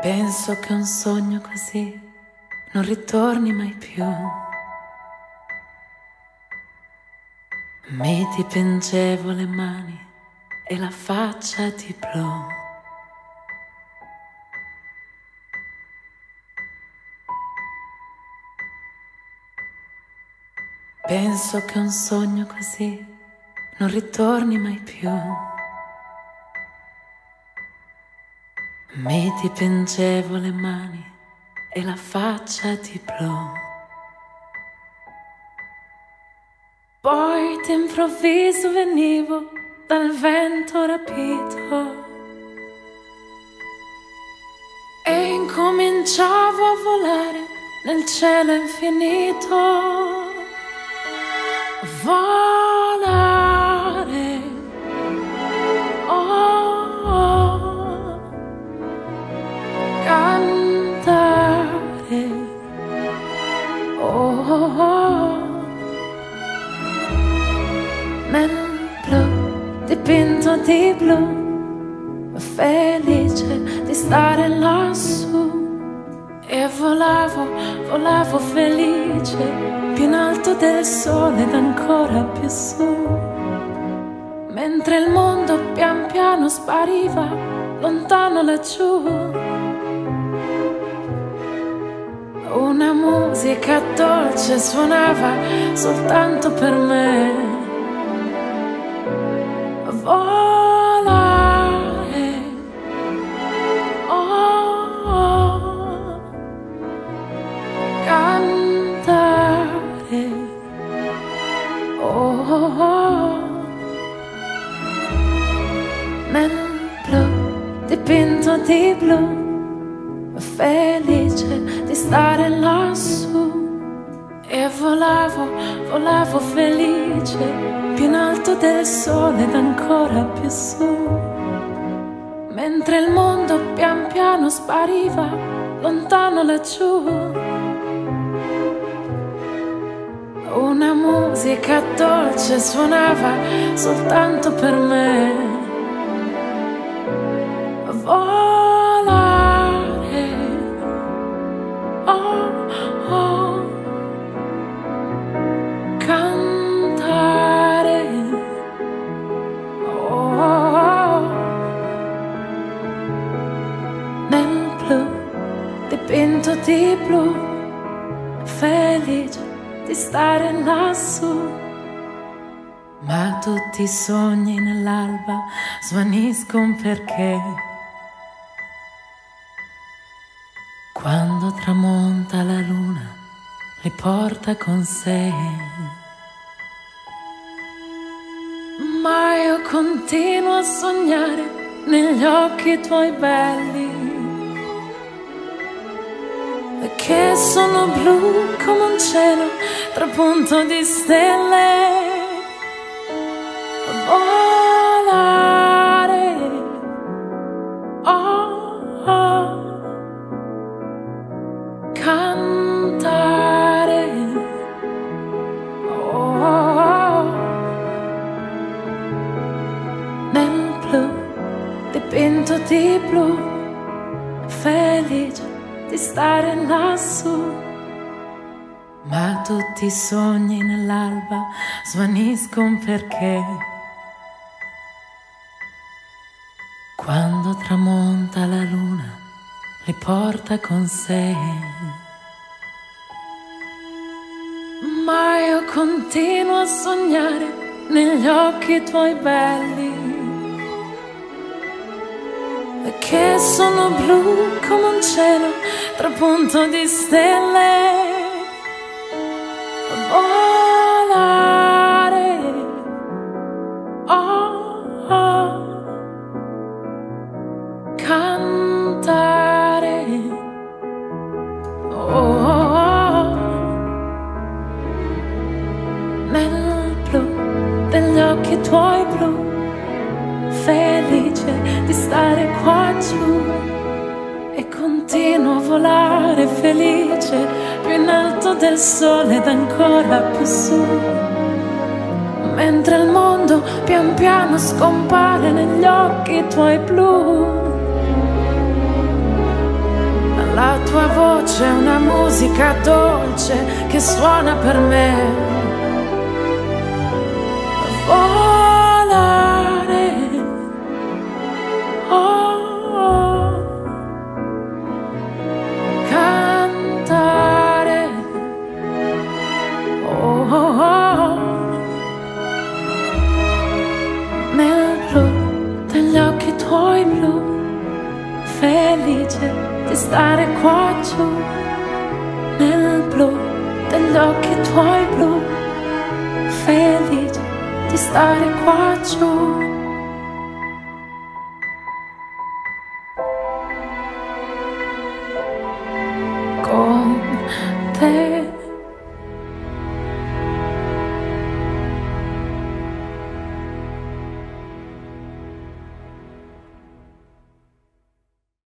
Penso che un sogno così non ritorni mai più. Mi dipingevo le mani e la faccia di blu. Penso che un sogno così non ritorni mai più. Mi dipingevo le mani e la faccia di blu. Poi d'improvviso venivo dal vento rapito e incominciavo a volare nel cielo infinito. Volare, oh, cantare, oh, nel blu, dipinto di blu, felice di stare lassù. E volavo felice, più in alto del sole ed ancora più su. Mentre il mondo pian piano spariva, lontano laggiù. Una musica dolce suonava soltanto per me. Nel blu, dipinto di blu, felice di stare lassù. E volavo felice, più in alto del sole ed ancora più su. Mentre il mondo pian piano spariva, lontano laggiù. Una musica dolce suonava soltanto per me. Volare, oh, oh, cantare, oh, nel blu, dipinto di blu, felice di stare lassù. Ma tutti i sogni nell'alba svaniscono perché quando tramonta la luna li porta con sé. Ma io continuo a sognare negli occhi tuoi belli, che sono blu come un cielo trapunto di stelle. Volare, oh, oh, cantare, oh, nel blu, dipinto di blu, felice di stare lassù. Ma tutti i sogni nell'alba svaniscono perché quando tramonta la luna li porta con sé. Ma io continuo a sognare negli occhi tuoi belli, che sono blu come un cielo trapunto di stelle. Volare, oh, oh, cantare, oh, nel blu degli occhi tuoi blu, felice di stare qua giù. E continuo a volare felice, più in alto del sole ed ancora più su. Mentre il mondo pian piano scompare negli occhi tuoi blu. La tua voce è una musica dolce che suona per me. Volare, oh, oh. Cantare, oh, oh, oh. Nel blu degli occhi tuoi blu, felice di stare qua giù. Nel blu degli occhi tuoi blu, felice di stare qua giù.